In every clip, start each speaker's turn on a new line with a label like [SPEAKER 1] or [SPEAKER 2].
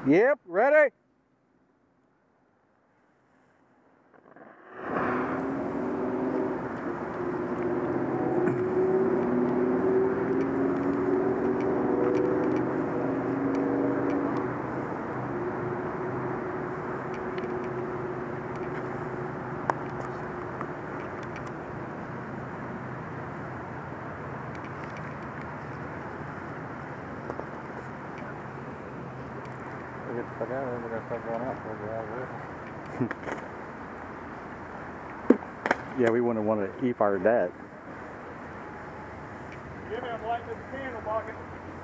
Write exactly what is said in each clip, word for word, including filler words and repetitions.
[SPEAKER 1] Yep, ready?
[SPEAKER 2] We get to put down and we're going to start going out for a while.
[SPEAKER 1] Yeah, we wouldn't want to e-fire that.
[SPEAKER 3] Jimmy, I'm lighting the candle bucket.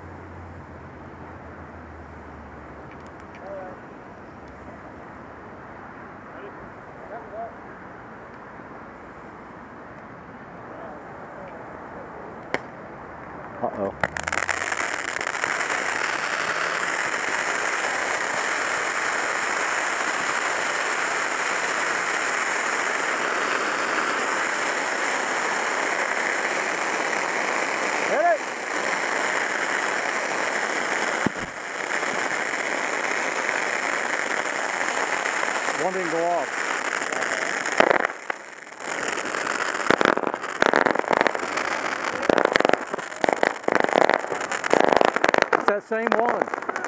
[SPEAKER 3] Alright. Ready? Wrap it up.
[SPEAKER 1] Uh-oh. Ready? One didn't go off. It's that same one.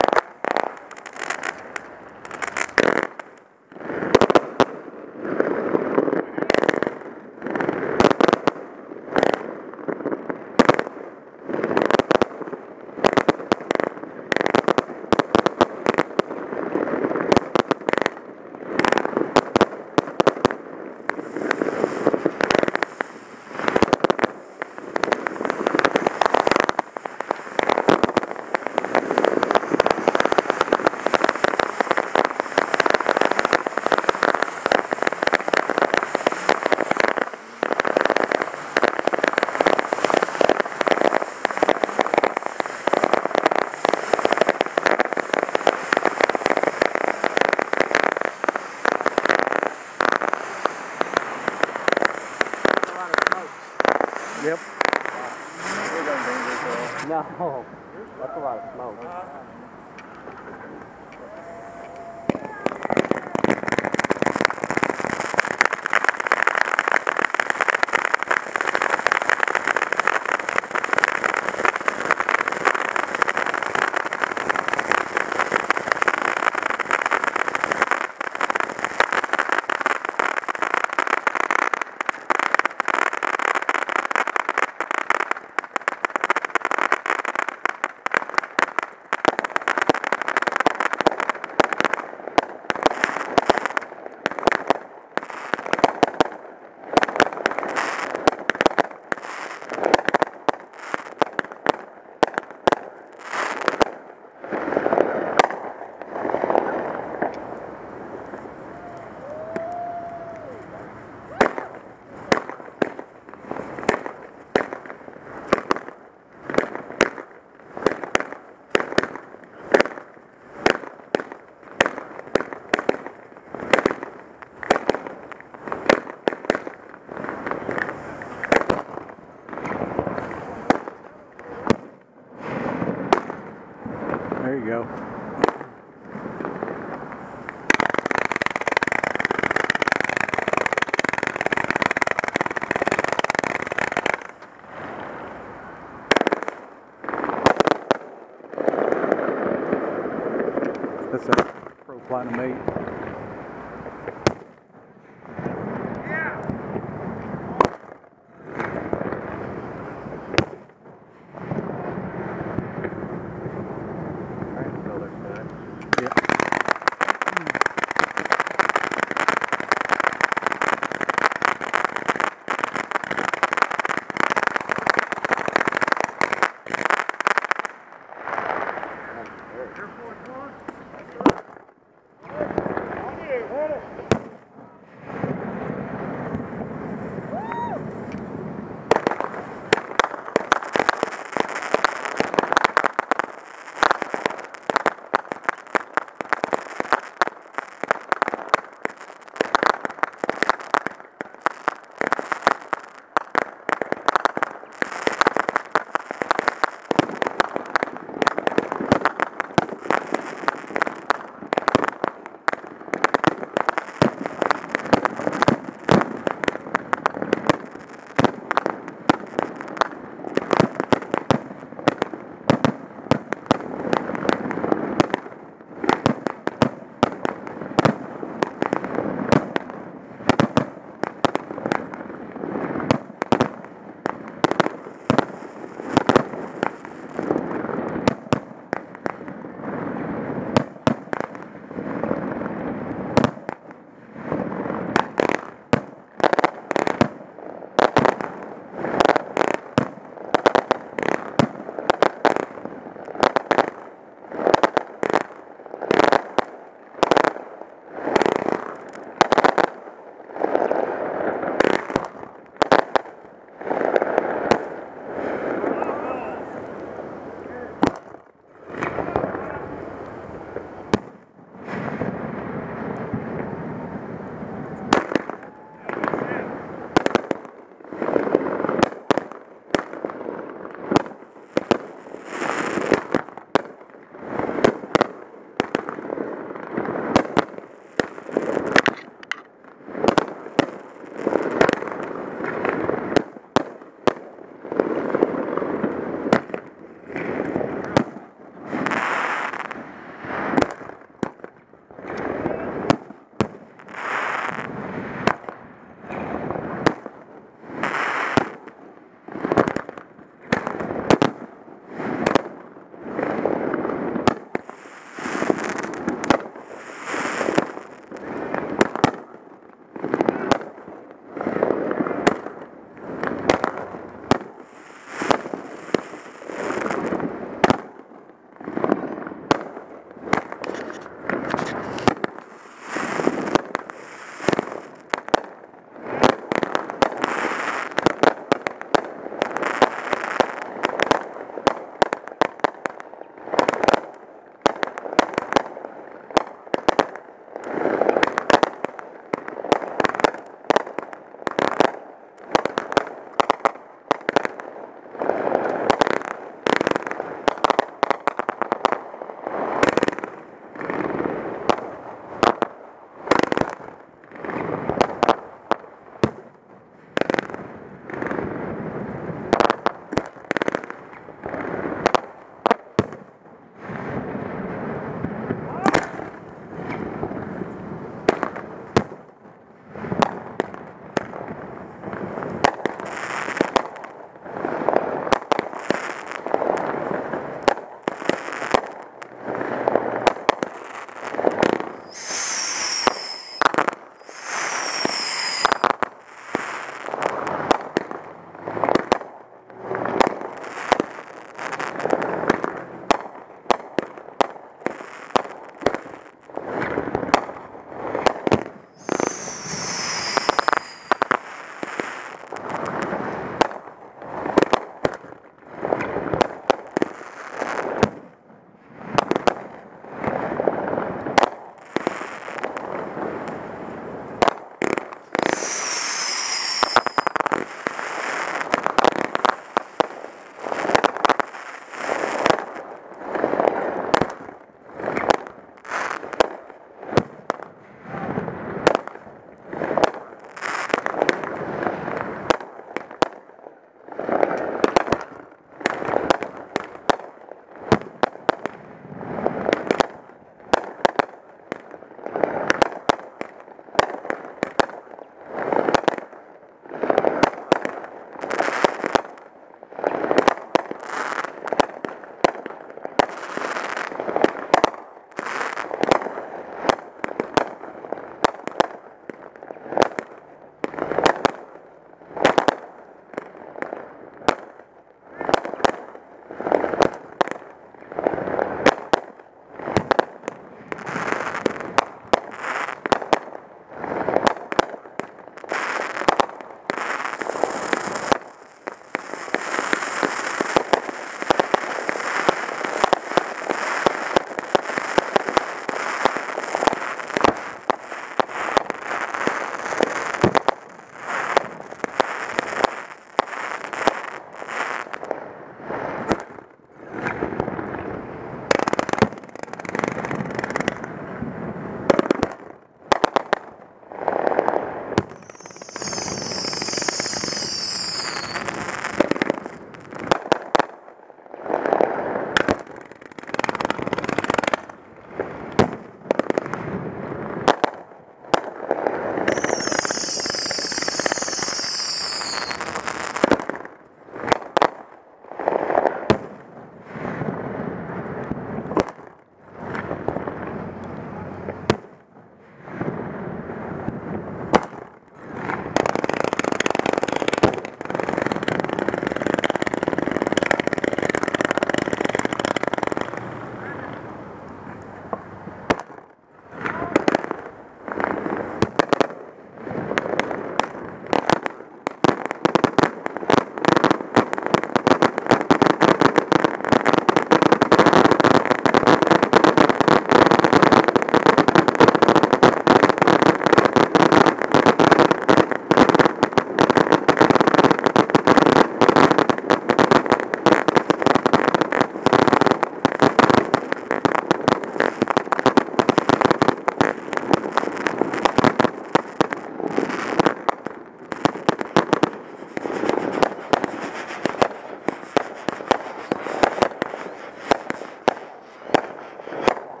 [SPEAKER 1] Yep.
[SPEAKER 2] No, that's a lot of smoke.
[SPEAKER 1] There you go. That's a Pro Platinum eight.
[SPEAKER 3] Air Force One.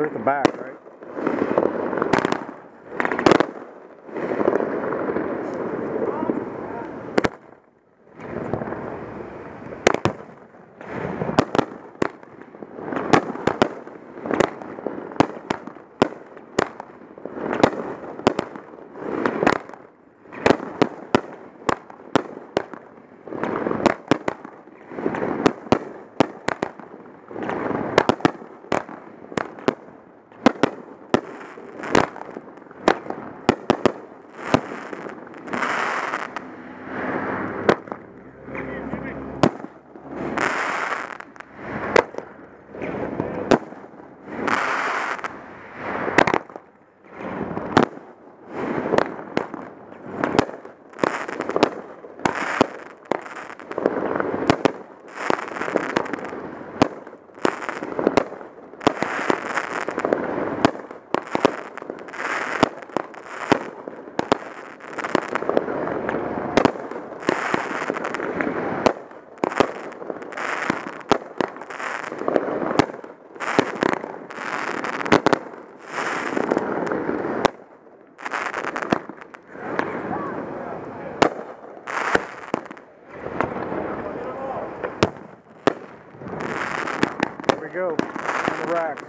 [SPEAKER 1] There's the back, right? There we go, on the racks.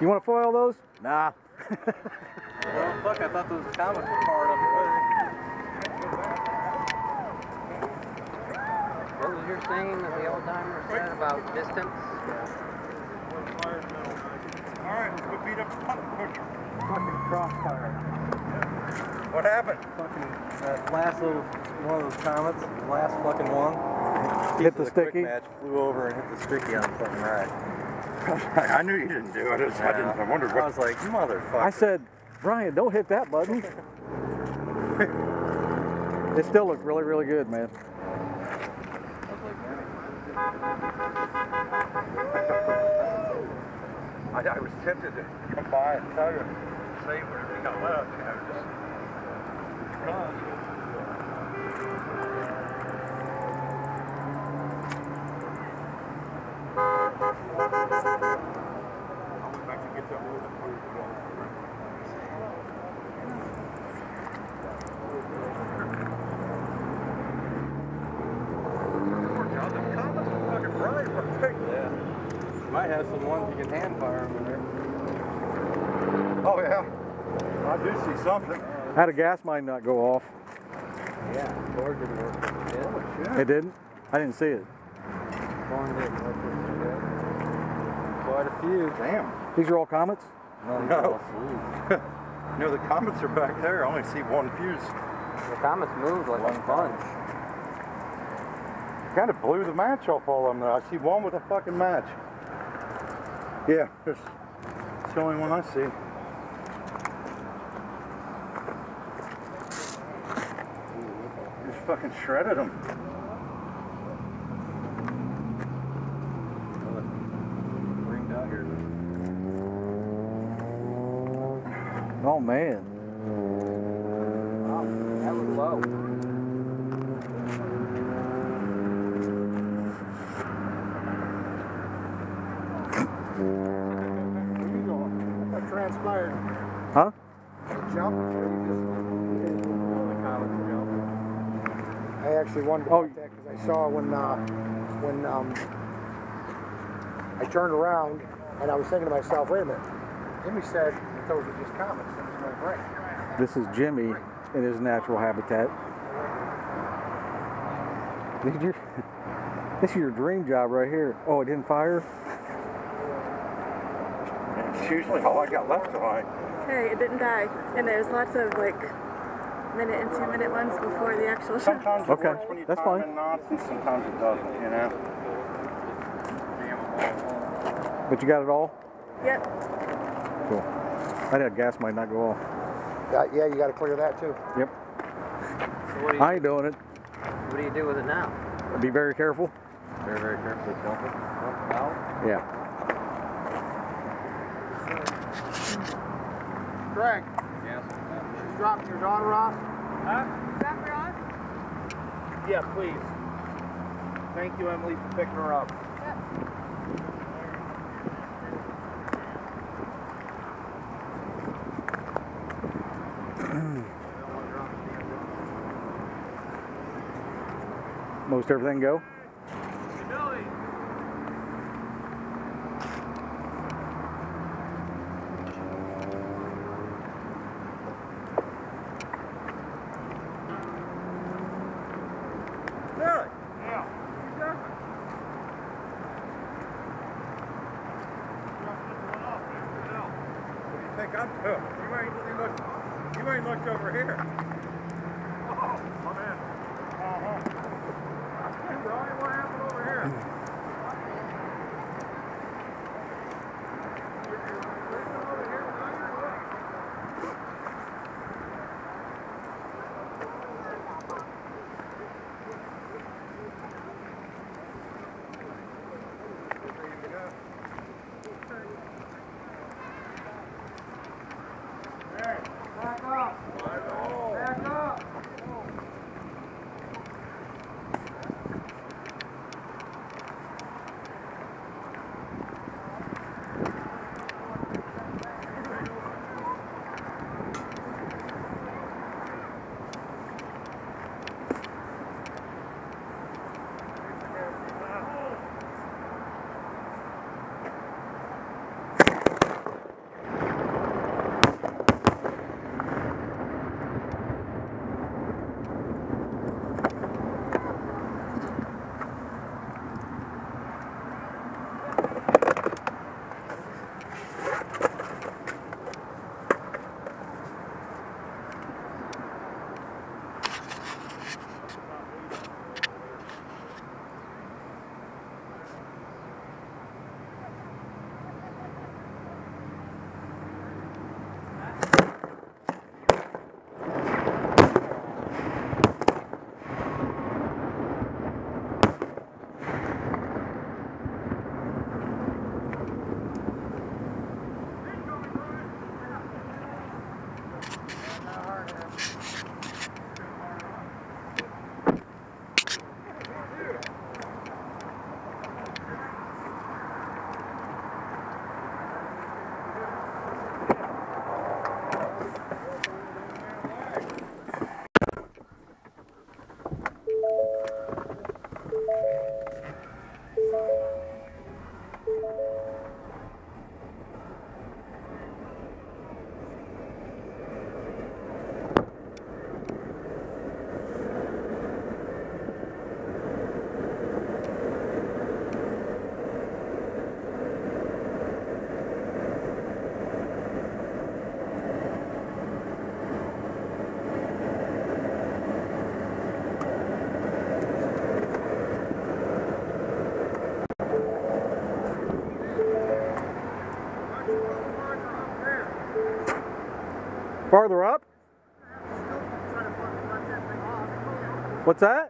[SPEAKER 1] You want to foil those? Nah.
[SPEAKER 2] Well, fuck, I thought those comets were far enough away.
[SPEAKER 4] What was your saying that the old timer said about distance?
[SPEAKER 3] Alright, let's go beat up the puppet pusher.
[SPEAKER 2] Fucking crossfire.
[SPEAKER 3] What happened?
[SPEAKER 2] Fucking that last little one of those comets, the last fucking one.
[SPEAKER 1] Hit the
[SPEAKER 2] Piece of quick
[SPEAKER 1] sticky?
[SPEAKER 2] match flew over and hit the sticky on the fucking rack.
[SPEAKER 3] I knew you didn't do it. I, just, I, didn't, I wondered
[SPEAKER 2] I
[SPEAKER 3] what.
[SPEAKER 2] was like, motherfucker.
[SPEAKER 1] I said, Brian, don't hit that button. It still looked really, really good, man.
[SPEAKER 3] I, I was tempted to come by and tell you, say whatever you got left. You know, just. I went back to get that little bit. The comets are fucking bright, right?
[SPEAKER 2] Yeah. Might have some ones you can hand fire them in there.
[SPEAKER 3] Oh yeah, I do see something.
[SPEAKER 1] How did gas mine not go off?
[SPEAKER 2] Yeah, Ford didn't work with the shit.
[SPEAKER 1] It didn't? I didn't see it.
[SPEAKER 2] Ford didn't work with the shit. Quite a few.
[SPEAKER 3] Damn.
[SPEAKER 1] These are all comets?
[SPEAKER 2] No.
[SPEAKER 3] No. No, the comets are back there. I only see one fuse.
[SPEAKER 4] The comets moved like a sponge.
[SPEAKER 3] Kind of blew the match off all of them. I see one with a fucking match. Yeah, that's the only one I see. Just fucking shredded them.
[SPEAKER 2] Ringed out here.
[SPEAKER 1] Oh, man.
[SPEAKER 4] Wow, that was low.
[SPEAKER 3] What transpired?
[SPEAKER 1] Huh?
[SPEAKER 3] Jump? I actually wondered
[SPEAKER 1] Oh.
[SPEAKER 3] about that because I saw when uh, when um, I turned around and I was thinking to myself, wait a minute. Jimmy said that those were just comets. That was my brain.
[SPEAKER 1] This is Jimmy in his natural habitat. Did you? This is your dream job right here. Oh, it didn't fire?
[SPEAKER 3] It's usually all I got left of mine.
[SPEAKER 5] Okay, it didn't die. And there's lots of like minute and two minute ones before the actual shot.
[SPEAKER 3] Sometimes it
[SPEAKER 1] Okay,
[SPEAKER 3] works when you
[SPEAKER 1] that's
[SPEAKER 3] time
[SPEAKER 1] fine.
[SPEAKER 3] in knots and sometimes it doesn't, you know?
[SPEAKER 1] But you got it all?
[SPEAKER 5] Yep.
[SPEAKER 1] Cool. I had gas might not go off.
[SPEAKER 3] Uh, yeah, you got to clear that too.
[SPEAKER 1] Yep.
[SPEAKER 4] So what do you,
[SPEAKER 1] I ain't doing it.
[SPEAKER 4] what do you do with it now?
[SPEAKER 1] Be very careful.
[SPEAKER 2] Very, very carefully dump it. Dump it out.
[SPEAKER 1] Yeah.
[SPEAKER 3] Greg,
[SPEAKER 2] Yes.
[SPEAKER 3] she's dropping your daughter off?
[SPEAKER 5] Drop her off?
[SPEAKER 3] Yeah, please. Thank you, Emily, for picking her up.
[SPEAKER 1] Most everything go?
[SPEAKER 3] Really?
[SPEAKER 5] Yeah.
[SPEAKER 3] What do you think I'm doing? You ain't, you look, you ain't looked over here. Oh, my man. Uh-huh. Hey, Brian, what happened over here? Back up.
[SPEAKER 1] Farther up? What's that?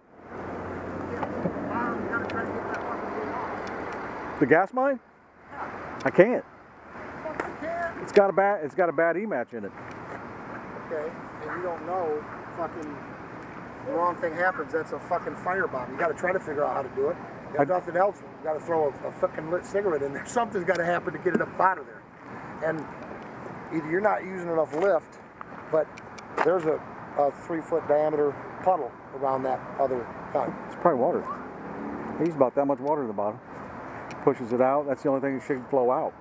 [SPEAKER 1] The gas mine? I can't. It's got a bad. It's got a bad E-match in it.
[SPEAKER 6] Okay, and you don't know, fucking, the wrong thing happens. That's a fucking firebomb. You got to try to figure out how to do it. If nothing else, you got to throw a, a fucking lit cigarette in there. Something's got to happen to get it up out of there. And either you're not using enough lift, but there's a, a three foot diameter puddle around that other cut.
[SPEAKER 1] It's probably water. There's about that much water in the bottom. Pushes it out. That's the only thing that should flow out.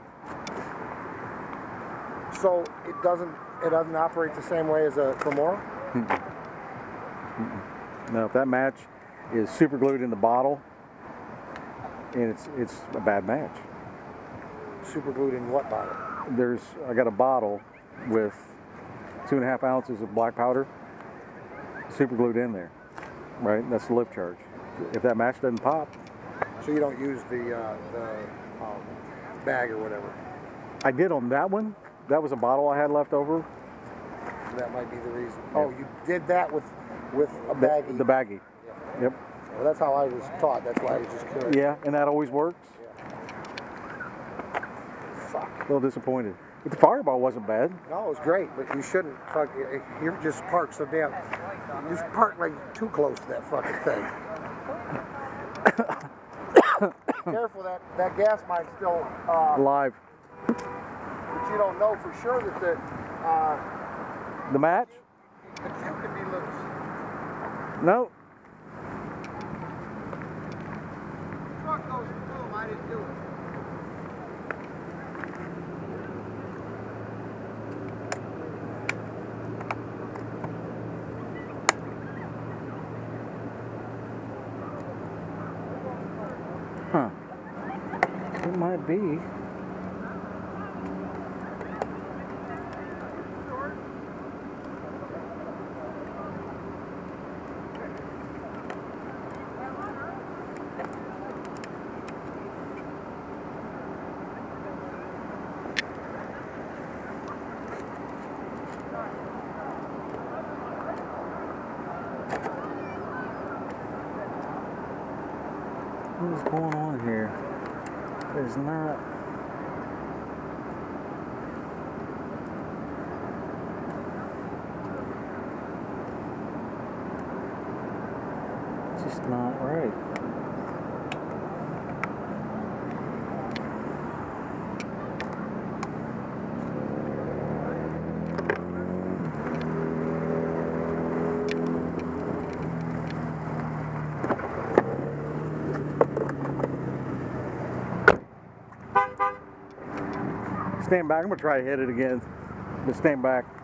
[SPEAKER 6] So it doesn't it doesn't operate the same way as a Cremora?
[SPEAKER 1] Mm-mm. Mm-mm. No, if that match is super glued in the bottle, and it's it's a bad match.
[SPEAKER 6] Super glued in what bottle?
[SPEAKER 1] There's I got a bottle with two and a half ounces of black powder, super glued in there. Right, that's the lift charge. If that match doesn't pop.
[SPEAKER 6] So you don't use the uh, the um, bag or whatever.
[SPEAKER 1] I did on that one. That was a bottle I had left over.
[SPEAKER 6] That might be the reason. Oh, you did that with with a baggie.
[SPEAKER 1] The, the baggie.
[SPEAKER 6] Yeah.
[SPEAKER 1] Yep.
[SPEAKER 6] Well, that's how I was taught. That's why I was just curious.
[SPEAKER 1] Yeah, and that always works.
[SPEAKER 6] Yeah. Fuck.
[SPEAKER 1] A little disappointed. But the fireball wasn't bad.
[SPEAKER 6] No, it was great, but you shouldn't. Fuck. You're just parked so damn. You just parked like too close to that fucking thing. Careful, that that gas mine's still uh,
[SPEAKER 1] Live.
[SPEAKER 6] But you don't know for sure that the uh,
[SPEAKER 1] The match?
[SPEAKER 6] the cue could be loose.
[SPEAKER 1] No.
[SPEAKER 6] The truck goes boom. I didn't do it.
[SPEAKER 1] Huh. It might be. What's going on here? There's not. It's just not right. Stand back. I'm gonna try to hit it again. Just stand back.